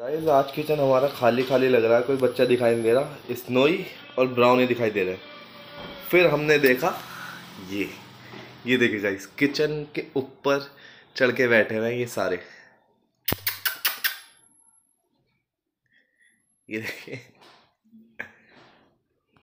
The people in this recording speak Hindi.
गाइस आज किचन हमारा खाली खाली लग रहा है, कोई बच्चा दिखाई नहीं दे रहा। स्नोई और ब्राउनी दिखाई दे रहे हैं। फिर हमने देखा ये ये देखिए गाइस, किचन के ऊपर चढ़ के बैठे हुए हैं ये सारे। ये देखिए,